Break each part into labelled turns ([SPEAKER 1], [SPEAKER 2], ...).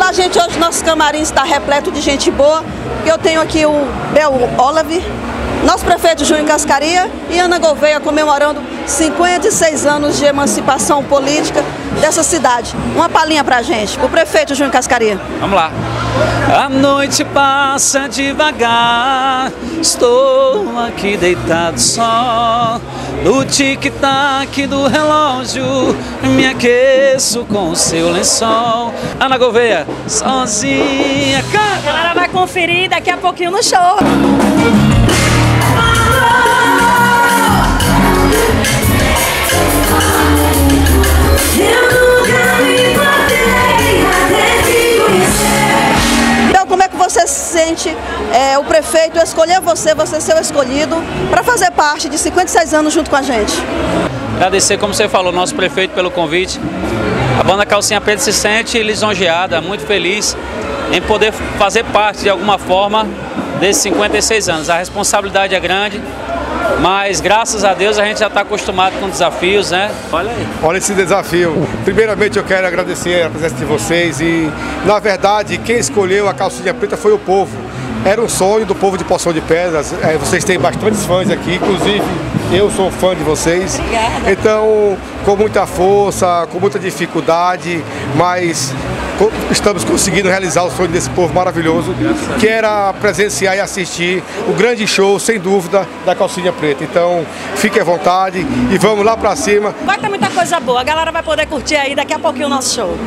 [SPEAKER 1] a gente hoje, nosso camarim está repleto de gente boa. Eu tenho aqui o Bel Olave, nosso prefeito Júnior Cascaria e Ana Gouveia comemorando 56 anos de emancipação política dessa cidade. Uma palhinha pra gente, o prefeito Júnior Cascaria.
[SPEAKER 2] Vamos lá. A noite passa devagar, estou aqui deitado só. No tic-tac do relógio, me aqueço com o seu lençol. Ana Gouveia, sozinha.
[SPEAKER 3] A galera vai conferir daqui a pouquinho no show.
[SPEAKER 1] Então, como é que você se sente, o prefeito escolher você ser o escolhido, para fazer parte de 56 anos junto com a gente?
[SPEAKER 2] Agradecer, como você falou, nosso prefeito pelo convite. A banda Calcinha Preta se sente lisonjeada, muito feliz em poder fazer parte de alguma forma desses 56 anos. A responsabilidade é grande, mas graças a Deus a gente já está acostumado com desafios, né? Olha aí.
[SPEAKER 4] Olha esse desafio. Primeiramente eu quero agradecer a presença de vocês e, na verdade, quem escolheu a Calcinha Preta foi o povo. Era um sonho do povo de Poção de Pedras. Vocês têm bastantes fãs aqui, inclusive eu sou fã de vocês.
[SPEAKER 3] Obrigada.
[SPEAKER 4] Então, com muita força, com muita dificuldade, mas estamos conseguindo realizar o sonho desse povo maravilhoso, que era presenciar e assistir o grande show, sem dúvida, da Calcinha Preta. Então, fique à vontade e vamos lá pra cima.
[SPEAKER 3] Vai ter muita coisa boa, a galera vai poder curtir aí daqui a pouquinho o nosso show.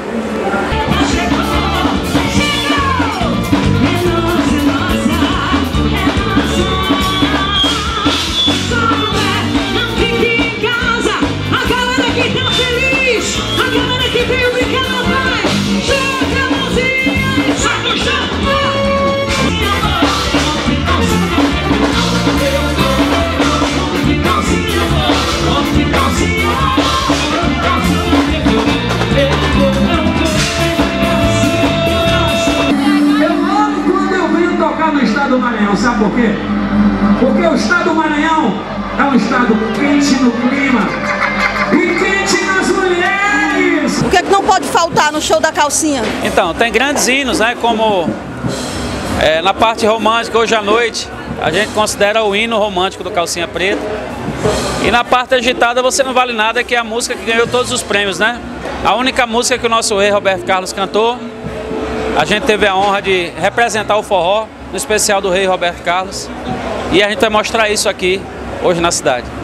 [SPEAKER 5] Do Maranhão, sabe por quê? Porque o estado do Maranhão é um estado quente no clima e quente nas mulheres.
[SPEAKER 1] O que é que não pode faltar no show da Calcinha?
[SPEAKER 2] Então, tem grandes hinos, né? Como na parte romântica, hoje à noite, a gente considera o hino romântico do Calcinha Preta. E na parte agitada você não vale nada, que é a música que ganhou todos os prêmios, né? A única música que o nosso rei Roberto Carlos cantou. A gente teve a honra de representar o forró no especial do rei Roberto Carlos. E a gente vai mostrar isso aqui hoje na cidade.